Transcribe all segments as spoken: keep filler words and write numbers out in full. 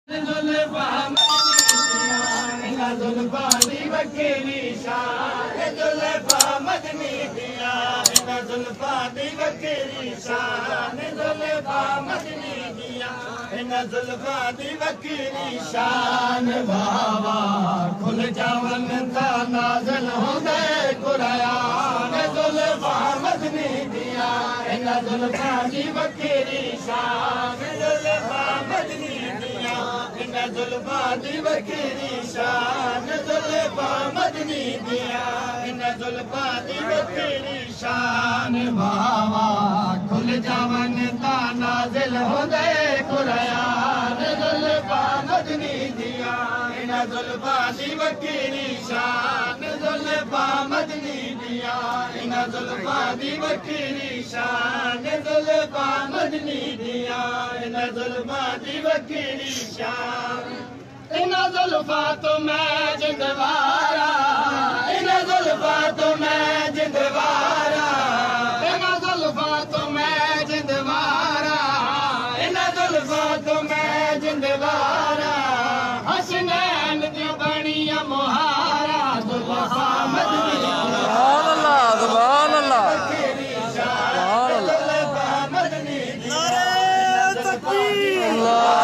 जुल्फा दी वकीली शान जुल्फा मदनी दिया जुल्फा दी वकीली शान जुल्फा मदनी दिया जुल्फा दी वकीली शान बाबा खुल जावन ता नाज़िल होंदे कुरान जुल्फा मदनी दिया जुल्फा दी वकीली शान जुल्फा मदनी दिया जुल्फा दी वकीली शान जुल्फा मदनी दिया जुल्फा दी वकीली शान बाबा खुल जावन ता नाज़िल होंदे कुरान जुल्फा मदनी दिया जुल्फा दी वकीली शान जुल्फा मदनी दिया जुल्फा दी वकीली शान जुल्फा मदनी दिया जुल्फा दी वकीली शान इन जुल्फा तो मैं जिंदवारा इन जुल्फा तो मैं जिंदवारा इन जुल्फा तो मैं जिंदवारा इन जुल्फा तो मैं जिंदवारा हसनैन दी बनिया मुहारा जुल्फा मदनी सुभान अल्लाह सुभान अल्लाह सुभान अल्लाह जुल्फा मदनी नारे तकबीर अल्लाह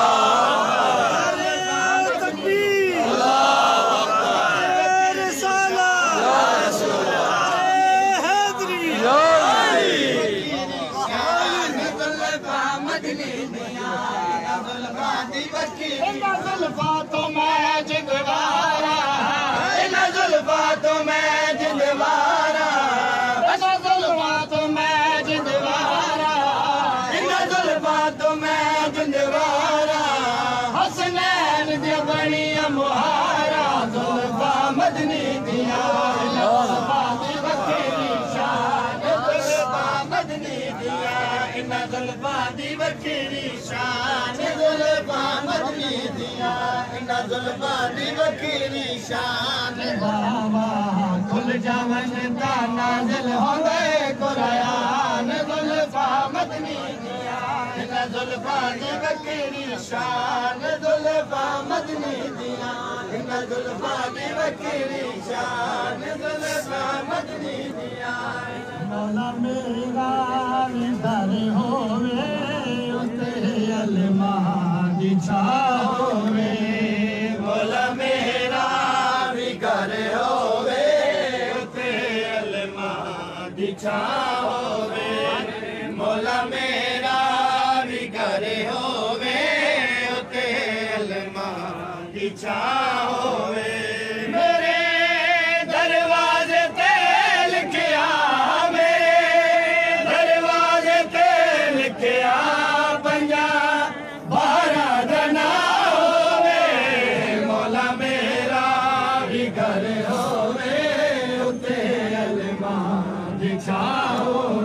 जुल्फा तो मैं जिंदवारा इन जुल्फा तो मैं जिंदवारा इन जुल्फा तो मैं जिंदवारा इन जुल्फा तो मैं जिंदवारा हसनैन दी बनिया मुहारा जुल्फा मदनी दिया जुल्फा दी वकीली शान जुल्फा मदनी दिया इन जुल्फा दी वकीली शान जुल्फा मदनी दिया इन जुल्फा दी वकीली शान बाबा खुल जावन ता नाज़िल होंदे कुरान जुल्फा मदनी दिया इन जुल्फा दी वकीली शान जुल्फा मदनी दिया इन जुल्फा दी वकीली शान जुल्फा मदनी दिया मौला मेरा दर होवे उते अलमा दी छावे मौला मेरा भी घर होवे उते अलमा दी छावे मौला मेरा भी घर होवे उते अलमा दी छावे मेरे दरवाजे ते लिखिया मेरे दरवाजे ते लिखिया पंजा बारा दना होवे मौला मेरा भी घर होवे उते अलमा दी छावे